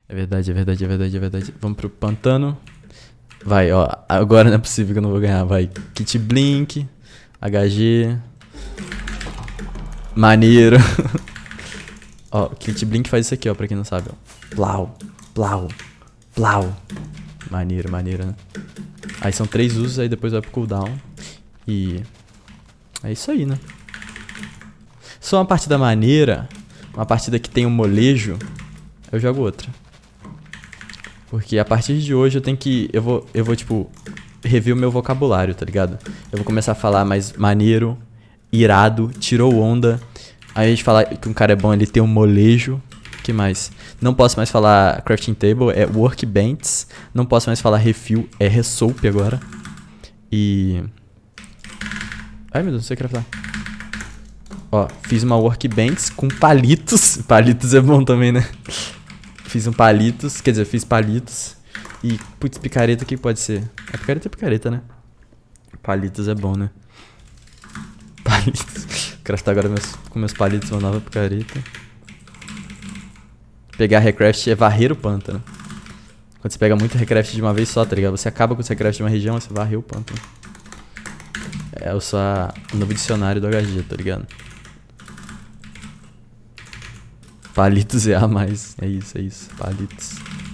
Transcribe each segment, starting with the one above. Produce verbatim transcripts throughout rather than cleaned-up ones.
É verdade, é verdade, é verdade, é verdade. Vamos pro pantano. Vai, ó. Agora não é possível que eu não vou ganhar. Vai. Kit Blink. H G. Maneiro. Ó, Kit Blink faz isso aqui, ó, pra quem não sabe, ó. Plau, plau, plau. Maneiro, maneiro, né? Aí são três usos, aí depois vai pro cooldown. E... é isso aí, né? Só uma partida maneira, uma partida que tem um molejo, eu jogo outra. Porque a partir de hoje eu tenho que... Eu vou, eu vou tipo, rever o meu vocabulário, tá ligado? Eu vou começar a falar mais maneiro, irado, tirou onda. Aí a gente fala que um cara é bom, ele tem um molejo. O que mais? Não posso mais falar crafting table, é workbench. Não posso mais falar refill, é resoap agora. E... ai meu Deus, não sei craftar. Ó, fiz uma workbench com palitos. Palitos é bom também, né? Fiz um palitos, quer dizer, fiz palitos. E, putz, picareta, o que pode ser? É picareta é picareta, né? Palitos é bom, né? Palitos. Craftar agora meus, com meus palitos, uma nova picareta. Pegar recraft é varrer o pântano. Quando você pega muito recraft de uma vez só, tá ligado? Você acaba com os recraft de uma região, você varreu o pântano. É o só o novo dicionário do H G, tá ligado? Palitos é A mais. É isso, é isso. Palitos.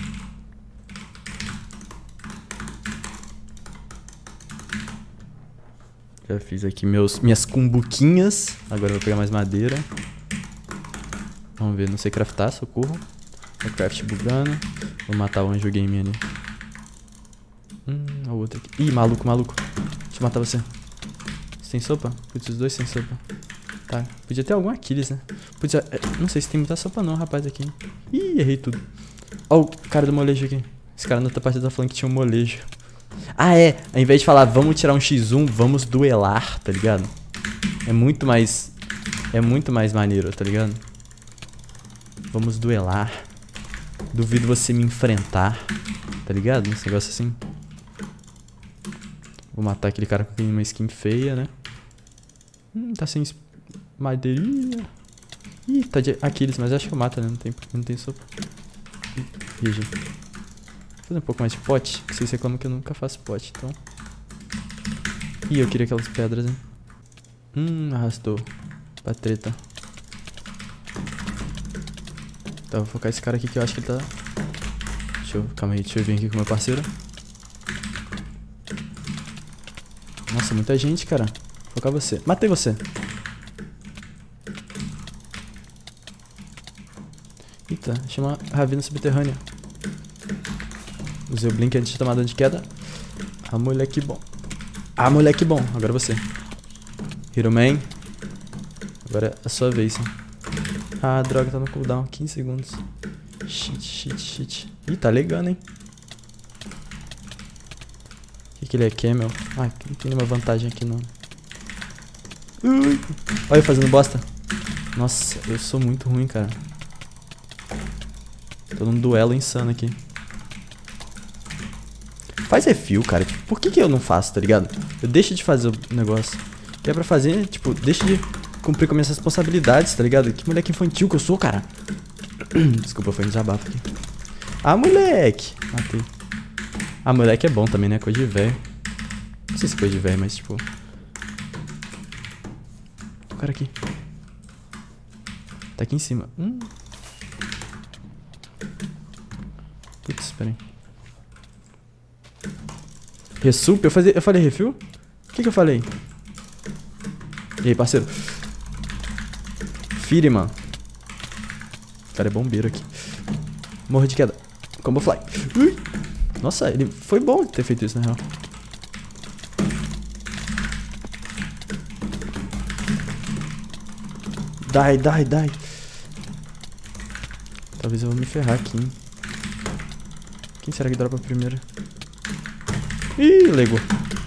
Já fiz aqui meus, minhas cumbuquinhas. Agora eu vou pegar mais madeira. Vamos ver, não sei craftar, socorro. O craft bugando. Vou matar o anjo game ali. Hum, a outra aqui. Ih, maluco, maluco. Deixa eu matar você. Você tem sopa? Putz, os dois têm sopa. Tá, podia ter algum Aquiles, né? Podia... não sei se tem muita sopa não, rapaz, aqui. Ih, errei tudo. Ó o cara do molejo aqui. Esse cara na outra partida tá falando que tinha um molejo. Ah, é. Ao invés de falar vamos tirar um xis um, vamos duelar, tá ligado? É muito mais... é muito mais maneiro, tá ligado? Vamos duelar. Duvido você me enfrentar. Tá ligado? Esse negócio assim. Vou matar aquele cara com uma skin feia, né? Hum, tá sem madeirinha. Ih, tá de Aquiles, mas acho que eu mato, né? Não tem, não tem sopa. Ih, gente. Vou fazer um pouco mais de pote. Que vocês reclamam que eu nunca faço pote, então. Ih, eu queria aquelas pedras, né? Hum, arrastou. Pra treta. Tá, vou focar esse cara aqui que eu acho que ele tá... Deixa eu... calma aí, deixa eu vir aqui com o meu parceiro. Nossa, muita gente, cara. Vou focar você. Matei você. Eita, chama Ravina Subterrânea. Usei o Blink antes de tomar dano de queda. Ah, moleque bom. Ah, moleque bom. Agora você. Hero Man. Agora é a sua vez, hein? Ah, droga, tá no cooldown. quinze segundos. Shit, shit, shit. Ih, tá legando, hein? O que que ele é? Camel? Ah, não tem nenhuma vantagem aqui, não. Ui. Olha eu fazendo bosta. Nossa, eu sou muito ruim, cara. Tô num duelo insano aqui. Faz refil, cara. Tipo, por que que eu não faço, tá ligado? Eu deixo de fazer o negócio. Que é pra fazer, tipo, deixa de cumprir com minhas responsabilidades, tá ligado? Que moleque infantil que eu sou, cara. Desculpa, foi um desabafo aqui. Ah, moleque. Matei. Ah, moleque é bom também, né? Coisa de velho. Não sei se é coisa de velho, mas tipo... o cara aqui. Tá aqui em cima. Hum. Putz, peraí. Resup? Eu, fazia, eu falei refil? O que que eu falei? E aí, parceiro? Firima. O cara é bombeiro aqui. Morro de queda. Combo fly. Ui. Nossa, ele foi bom ter feito isso, na real. Die, die, die. Talvez eu vou me ferrar aqui, hein? Quem será que dropa primeiro? Ih, Lego.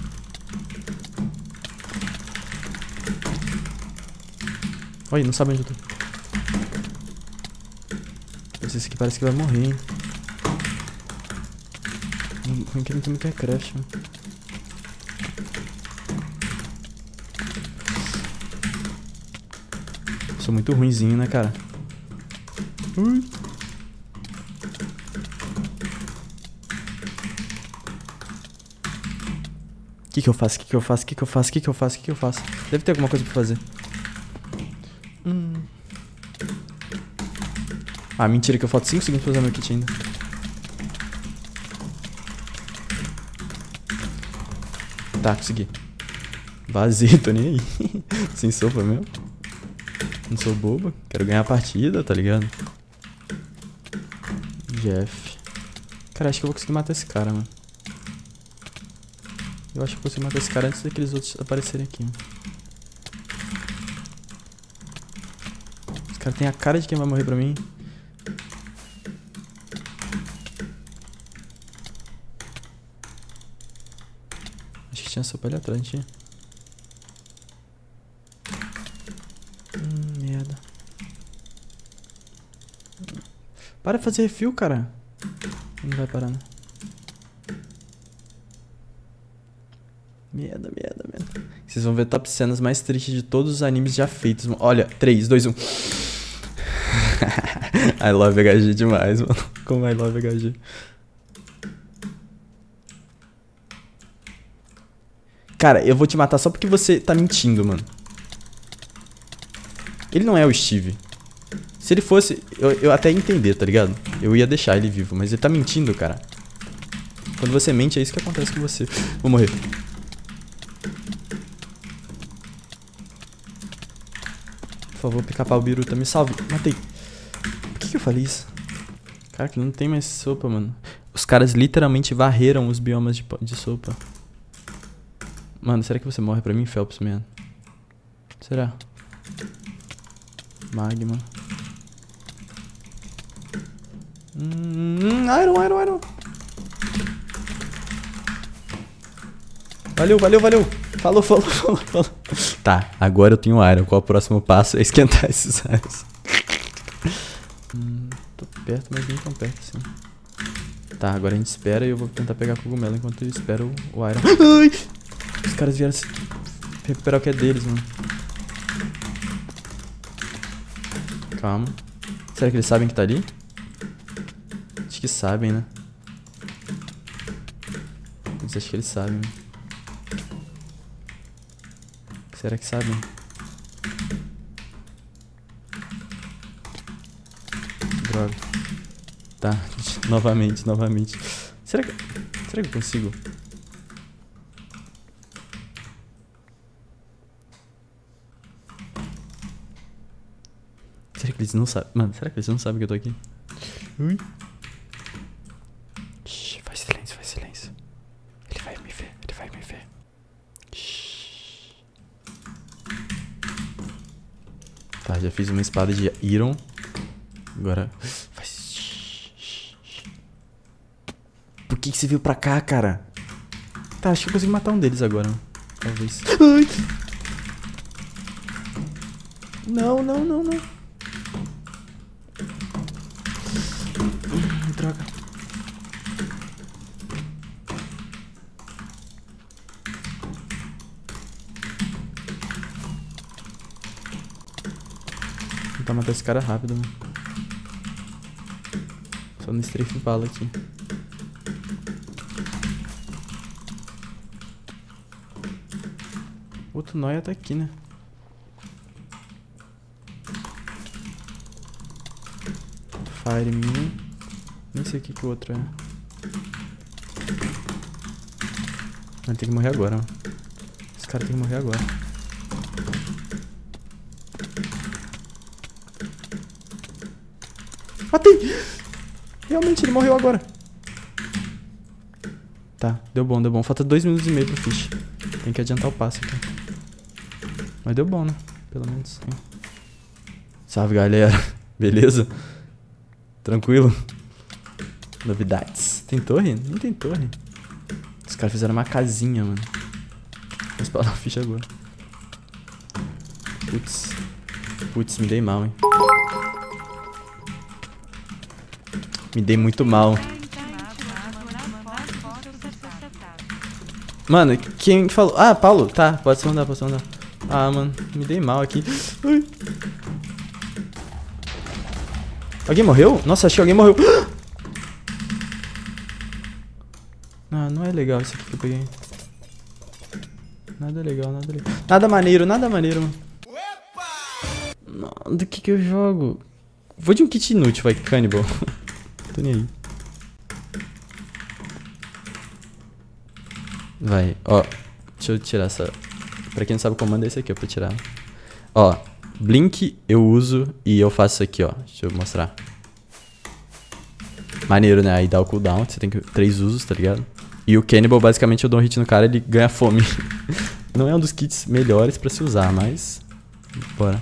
Olha, não sabe onde eu tô. Esse aqui parece que vai morrer, hein? Ruim que não tem muito recraft, mano. Sou muito ruinzinho, né, cara? Ui. O que que eu faço? O que que eu faço? O que que eu faço? O que que eu faço? O que que eu faço? Deve ter alguma coisa pra fazer. Hum. Ah, mentira que eu falto cinco segundos pra usar meu kit ainda. Tá, consegui. Vazio, tô nem aí. Sem sopa mesmo. Não sou bobo. Quero ganhar a partida, tá ligado? Jeff. Cara, acho que eu vou conseguir matar esse cara, mano. Eu acho que eu consigo matar esse cara antes daqueles outros aparecerem aqui. Esse cara tem a cara de quem vai morrer pra mim. Acho que tinha sopa ali atrás, tinha. Hum, merda. Para de fazer refil, cara. Não vai parar, né? Merda, merda, merda. Vocês vão ver top cenas mais tristes de todos os animes já feitos. Olha, três, dois, um. I love H G demais, mano. Como I love H G. Cara, eu vou te matar só porque você tá mentindo, mano. Ele não é o Steve. Se ele fosse, eu, eu até ia entender, tá ligado? Eu ia deixar ele vivo, mas ele tá mentindo, cara. Quando você mente, é isso que acontece com você. Vou morrer. Por favor, pica-pau biruta, me salve. Matei. Por que que eu falei isso? Cara, que não tem mais sopa, mano. Os caras literalmente varreram os biomas de, de sopa. Mano, será que você morre pra mim, Phelps, man? Será? Magma. Hum, Iron, Iron, Iron. Valeu, valeu, valeu. Falou, falou, falou, falou. Tá, agora eu tenho Iron. Qual é o próximo passo? É esquentar esses Irons. hum, tô perto, mas nem tão perto assim. Tá, agora a gente espera e eu vou tentar pegar cogumelo enquanto eu espero o, o Iron. Ai! Os caras vieram se recuperar o que é deles, mano. Calma. Será que eles sabem que tá ali? Acho que sabem, né? Mas acho que eles sabem. Será que sabem? Droga. Tá, novamente, novamente. Será que... Será que eu consigo? Será que eles não sabem? Mano, será que eles não sabem que eu tô aqui? Ui. Shhh, faz silêncio, faz silêncio. Ele vai me ver, ele vai me ver. Shhh. Tá, já fiz uma espada de Iron. Agora... Faz... Por que que você veio pra cá, cara? Tá, acho que eu consigo matar um deles agora. Talvez. Ai. Não, não, não, não. Droga. Vou tentar matar esse cara rápido, mano. Só no strafe bala aqui. Outro nóia tá aqui, né? Fire me. Nem sei o que que o outro é. Ele tem que morrer agora, ó. Esse cara tem que morrer agora. Matei! Realmente, ele morreu agora. Tá, deu bom, deu bom. Falta dois minutos e meio pro fish. Tem que adiantar o passe aqui. Mas deu bom, né? Pelo menos. Sim. Salve, galera. Beleza? Tranquilo? Novidades. Tem torre? Não tem torre. Os caras fizeram uma casinha, mano. Vou spawnar o fish agora. Putz. Putz, me dei mal, hein. Me dei muito mal. Mano, quem falou? Ah, Paulo. Tá, pode se mandar, pode se mandar. Ah, mano, me dei mal aqui. Ai. Alguém morreu? Nossa, acho que alguém morreu. Ah, não é legal isso aqui que eu peguei. Nada legal, nada legal. Nada maneiro, nada maneiro, mano. Não, do que que eu jogo? Vou de um kit inútil, vai, Cannibal. Tô nem aí. Vai, ó. Deixa eu tirar essa... Pra quem não sabe o comando, é esse aqui, ó, pra tirar. Ó, Blink eu uso e eu faço isso aqui, ó. Deixa eu mostrar. Maneiro, né? Aí dá o cooldown, você tem que... Três usos, tá ligado? E o Cannibal, basicamente, eu dou um hit no cara e ele ganha fome. Não é um dos kits melhores pra se usar, mas... Bora.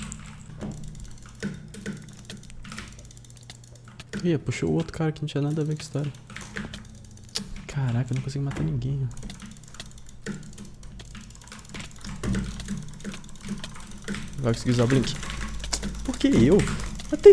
Ih, puxou o outro cara que não tinha nada a ver com a história. Caraca, eu não consigo matar ninguém, ó. Vai conseguir usar o Blink. Por que eu? Matei.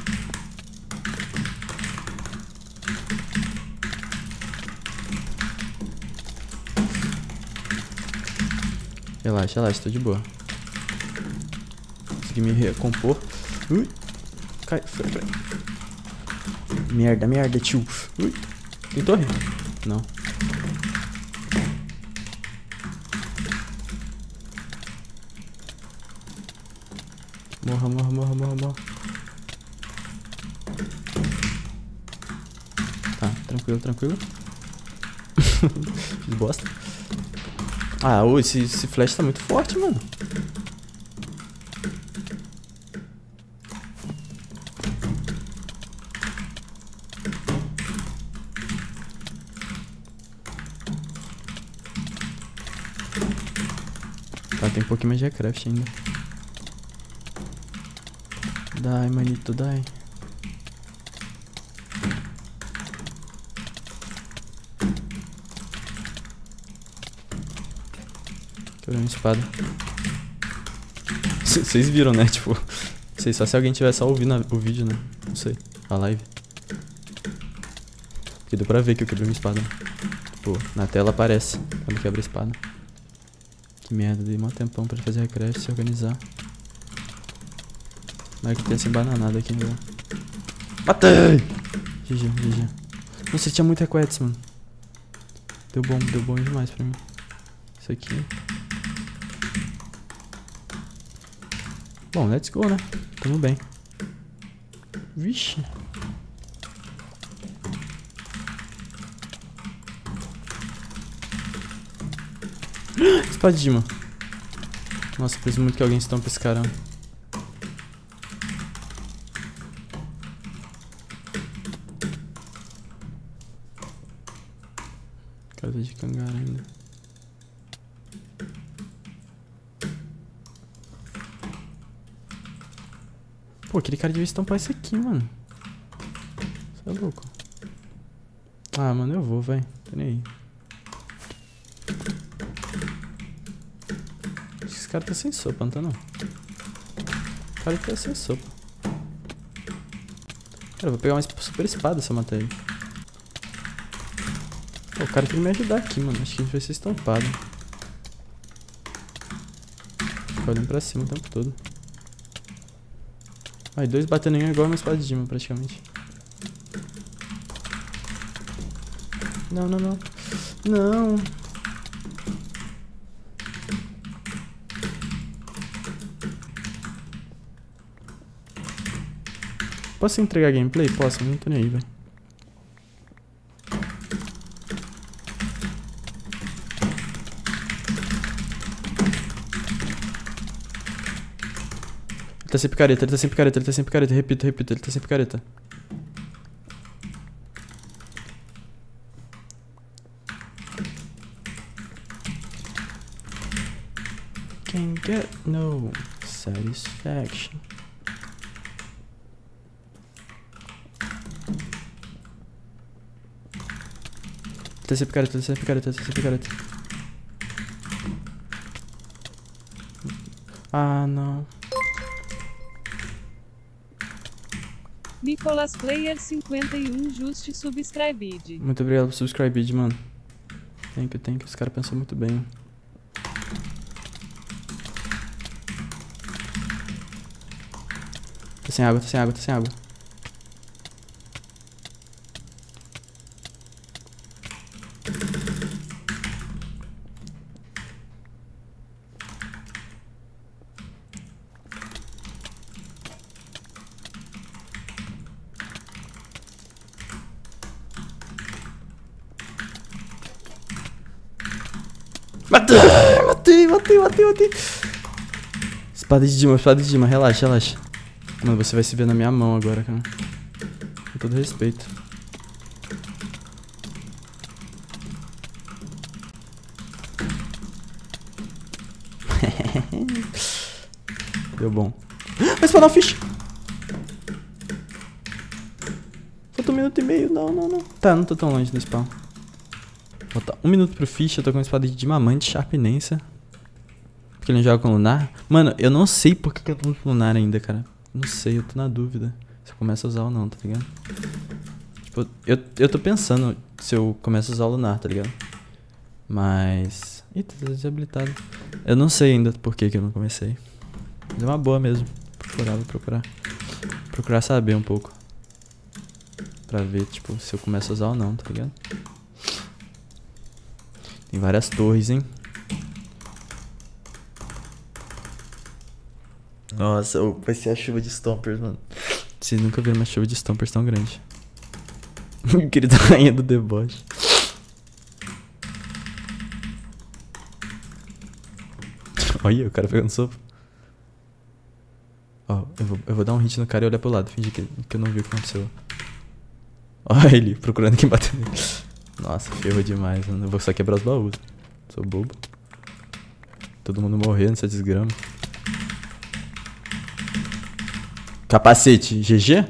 Relaxa, relaxa, tô de boa. Consegui me recompor. Ui. Cai, foi, foi. Merda, merda, tio. Ui. Tem torre? Não. Morra, morra, morra, morra, morra. Tá, tranquilo, tranquilo. Fiz bosta. Ah, ô, esse, esse flash tá muito forte, mano. Tá, tem um pouquinho mais de craft ainda. Dai, manito, dai. Quebrou minha espada. Vocês viram, né? Tipo, sei só se alguém tiver só ouvindo o vídeo, né? Não sei, a live. Porque deu pra ver que eu quebrei minha espada. Pô, na tela aparece quando quebra a espada. Que merda, dei um tempão pra fazer recraft, se organizar. Mas que tem essa bananada aqui, né? Matei! G G, G G. Nossa, tinha muito requests, mano. Deu bom, deu bom demais pra mim. Isso aqui. Bom, let's go, né? Tamo bem. Vixe. Espadima. Nossa, preciso muito que alguém estampe esse caramba. Casa de cangara ainda. Pô, aquele cara devia estampar isso aqui, mano. Você é louco. Ah, mano, eu vou, vai. Tô nem aí. Acho que esse cara tá sem sopa, não tá não? O cara tá sem sopa. Cara, eu vou pegar uma super espada se eu matar ele. Pô, o cara tem que me ajudar aqui, mano. Acho que a gente vai ser estampado. Fica olhando pra cima o tempo todo. Ai, dois batendo em um igual uma espada de Dima, praticamente. Não, não, não. Não. Posso entregar gameplay? Posso, não tô nem aí, velho. Ele tá sem picareta, ele tá sem picareta, ele tá sem picareta. Repito, repito, ele tá sem picareta. Can get no satisfaction. Ele tá sem picareta, ele tá sem picareta, ele tá sem picareta. Ah, não. Nicolas Player cinquenta e um Just Subscribed. Muito obrigado por subscribir, mano. Thank you, thank you. Os caras pensam muito bem. Tá sem água, tá sem água, tá sem água. Matei, matei, matei, matei, matei. Espada de Dima, espada de Dima, relaxa, relaxa. Mano, você vai se ver na minha mão agora, cara. Com todo respeito. Deu bom. Vai spawnar o fish. Falta um minuto e meio. Não, não, não. Tá, não tô tão longe do spawn. Falta um minuto pro fish. Eu tô com uma espada de Dimamante, Sharpnenser. Porque ele não joga com Lunar. Mano, eu não sei porque que eu tô com Lunar ainda, cara. Não sei, eu tô na dúvida se eu começo a usar ou não, tá ligado? Tipo, eu, eu tô pensando se eu começo a usar o Lunar, tá ligado? Mas... Eita, tá desabilitado. Eu não sei ainda por que que eu não comecei. Mas é uma boa mesmo. Procurar, vou procurar. Procurar saber um pouco. Pra ver, tipo, se eu começo a usar ou não, tá ligado? Tem várias torres, hein? Nossa, vai ser a chuva de Stompers, mano. Vocês nunca viram uma chuva de Stompers tão grande. Querida rainha do deboche. Olha, o cara pegando sopa. Ó, eu vou, eu vou dar um hit no cara e olhar pro lado. Fingir que, que eu não vi o que aconteceu. Olha ele procurando quem bater nele. Nossa, ferrou demais, mano. Eu vou só quebrar os baús. Sou bobo. Todo mundo morrendo nessa desgrama. Capacete, G G?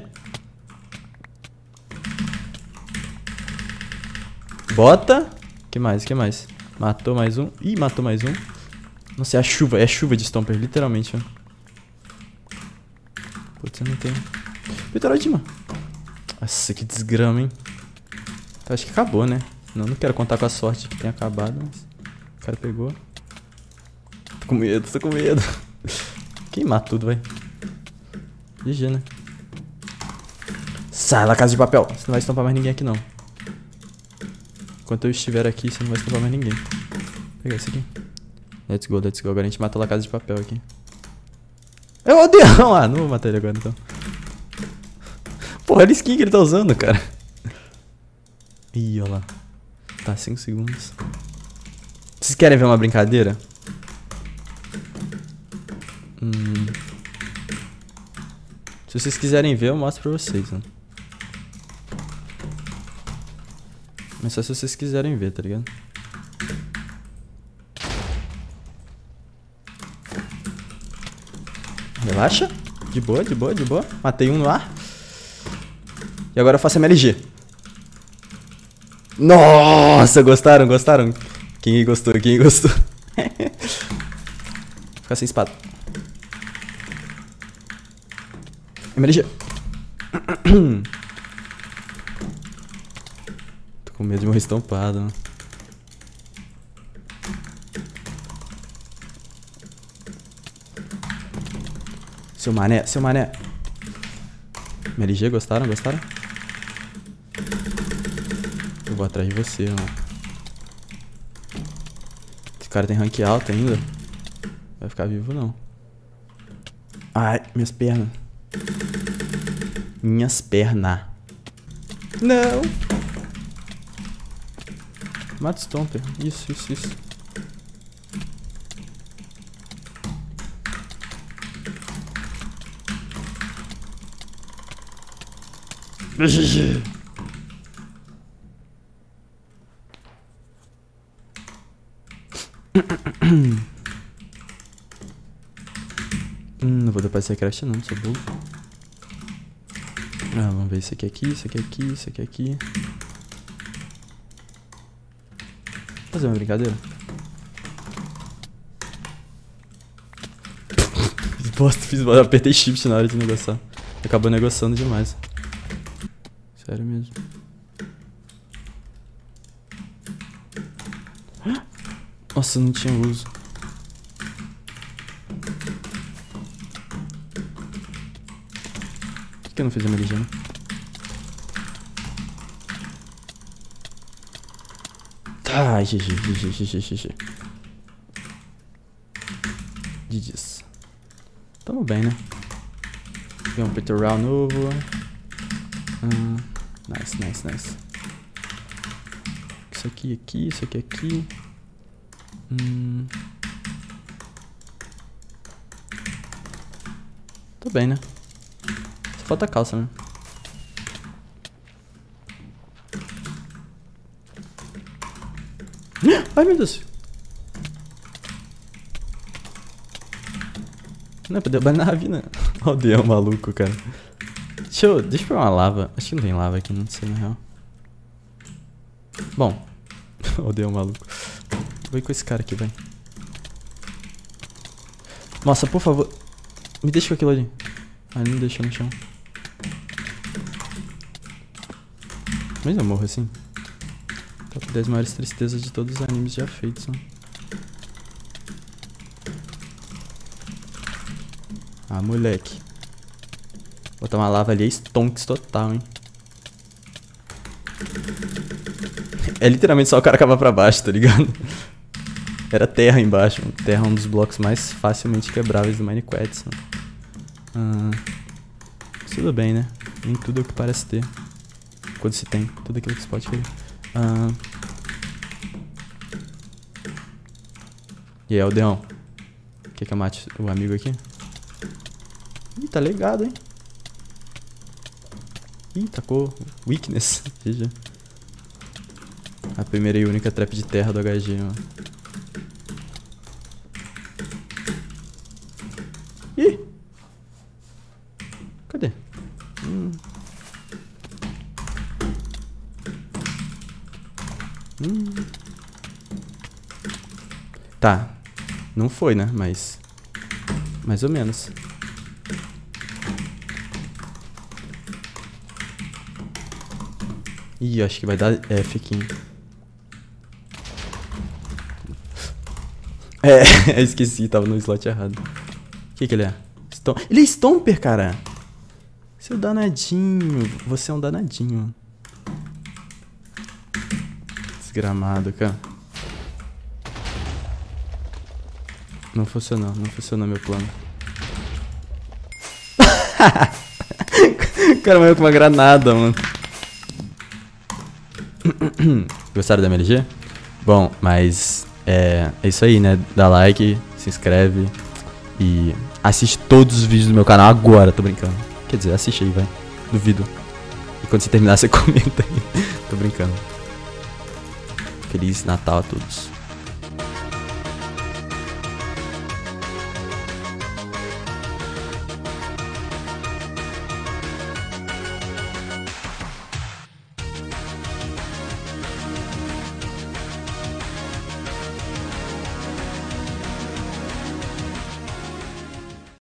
Bota. Que mais, que mais? Matou mais um. Ih, matou mais um. Nossa, é a chuva, é a chuva de Stomper, literalmente, ó. Putz, eu não tenho. Pterodima. Nossa, que desgrama, hein? Então, acho que acabou, né? Não, não quero contar com a sorte que tenha acabado, mas... O cara pegou. Tô com medo, tô com medo. Queimar tudo, vai. G G, né? Sai lá, Casa de Papel. Você não vai estampar mais ninguém aqui, não. Enquanto eu estiver aqui, você não vai estampar mais ninguém. Vou pegar esse aqui. Let's go, let's go. Agora a gente mata lá a Casa de Papel aqui. Eu odeio! Ah, não vou matar ele agora, então. Porra, olha a skin que ele tá usando, cara. Ih, olha lá. Tá, cinco segundos. Vocês querem ver uma brincadeira? Hum... Se vocês quiserem ver, eu mostro pra vocês, né? Mas só se vocês quiserem ver, tá ligado? Relaxa. De boa, de boa, de boa. Matei um no ar. E agora eu faço M L G. Nossa, gostaram, gostaram? Quem gostou, quem gostou? Ficar sem espada. M L G. Tô com medo de morrer estampado, mano. Seu mané, seu mané. M L G, gostaram, gostaram? Eu vou atrás de você, mano. Esse cara tem rank alto ainda. Vai ficar vivo, não. Ai, minhas pernas. Minhas pernas. Não. Mata Stomper. Isso, isso, isso. G G. Hum, não vou dar pra esse crash não, sou burro. Ah, vamos ver isso aqui aqui, isso aqui aqui, isso aqui aqui. Vou fazer uma brincadeira. Fiz bosta, fiz bosta. Apertei shift na hora de negociar. Acabou negociando demais. Sério mesmo. Nossa, não tinha uso. Por que eu não fiz a M L G, né? Tá, G G, G G, G G, G G. G G's. Tamo bem, né? Tem um peitoral novo. Hum, nice, nice, nice. Isso aqui, aqui, isso aqui, aqui. Hum. Tô bem, né? Só falta a calça, né? Ai, meu Deus. Não é pra derrubar nave, né? Olha o Deão maluco, cara. Deixa eu... Deixa eu pegar uma lava. Acho que não tem lava aqui, não sei na real. Bom. Olha o Deão maluco. Vou ir com esse cara aqui, vai. Nossa, por favor. Me deixa com aquilo ali. Ah, ele não deixa no chão. Mas eu morro assim. Top dez maiores tristezas de todos os animes já feitos, né? Ah, moleque. Botar uma lava ali é stonks total, hein? É literalmente só o cara cavar pra baixo, tá ligado? Era terra embaixo. Terra é um dos blocos mais facilmente quebráveis do Minecraft. Ah, tudo bem, né? Nem tudo é o que parece ter. Quando se tem tudo aquilo que se pode querer. Ah, e aí, Aldeão? Quer que eu mate o amigo aqui? Ih, tá ligado, hein? Ih, tacou weakness. G G. A primeira e única trap de terra do H G, mano. Ih! Cadê? Hum. Hum. Tá. Não foi, né? Mas... mais ou menos. Ih, acho que vai dar F aqui. É, esqueci, tava no slot errado. O que que ele é? Stom ele é Stomper, cara! Seu danadinho. Você é um danadinho. Desgramado, cara. Não funcionou, não funcionou meu plano. O cara morreu com uma granada, mano. Gostaram da M L G? Bom, mas é, é isso aí, né? Dá like, se inscreve e assiste todos os vídeos do meu canal agora, tô brincando. Quer dizer, assiste aí, vai. Duvido. E quando você terminar, você comenta aí. Tô brincando. Feliz Natal a todos.